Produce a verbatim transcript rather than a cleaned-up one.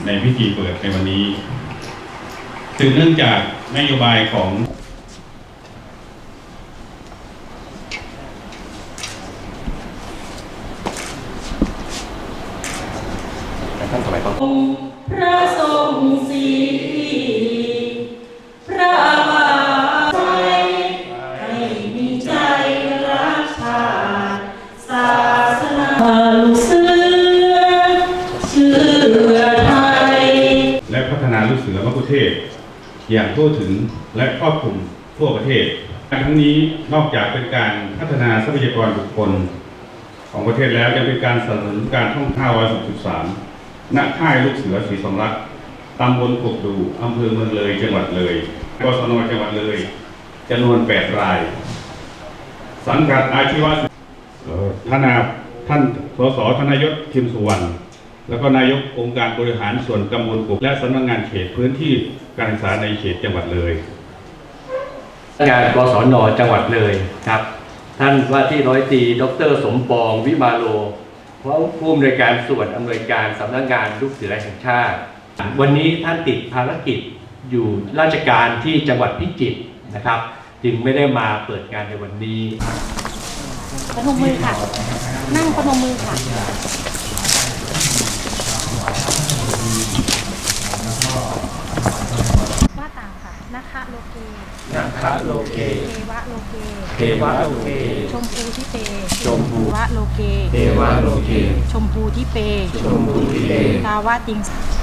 ในพิธีเปิดในวันนี้ซึ่งเนื่องจากนโยบายของท่านสมัยก่อนพระทรงศีพระบาทใจให้มีใจรักชาติศาสนาลูกเสือเชื่อไทยและพัฒนาลูกเสือมะกุเทศอย่างทั่วถึงและครอบคลุมทั่วประเทศทั้งนี้นอกจากเป็นการพัฒนาทรัพยากรบุคคลของประเทศแล้วยังเป็นการสนับสนุนการท่องเที่ยวสุขสานณค่ายลูกเสือศรีสมรักษ์ตำบลกกดูอำเภอเมืองเลยจังหวัดเลยกศนจังหวัดเลยจำนวนแปดรายสังกัดอาชีวะท่านท่านสสธนยศทิมสุวรรณแล้วก็นายกองค์การบริหารส่วนตำบลกกและสำนักงานเขตพื้นที่การศึกษาในเขตจังหวัดเลยงานกศนจังหวัดเลยครับท่านว่าที่ร้อยตรีดร.สมปองวิมาโลเพราะผู้อำนวยการส่วนอำนวยการสำนักงานลูกเสือแห่งชาติวันนี้ท่านติดภารกิจอยู่ราชการที่จังหวัดพิจิตรนะครับจึงไม่ได้มาเปิดงานในวันนี้พนมมือค่ะนั่งพนมมือค่ะว่าต่างค่ะนะคะโลเกนะคะโลเกเทวะโลเกเทวะโลเกชมพูที่เปชมพูวะโลเกเทวะโลเกชมพูที่เปชมพูที่เปกาวะติง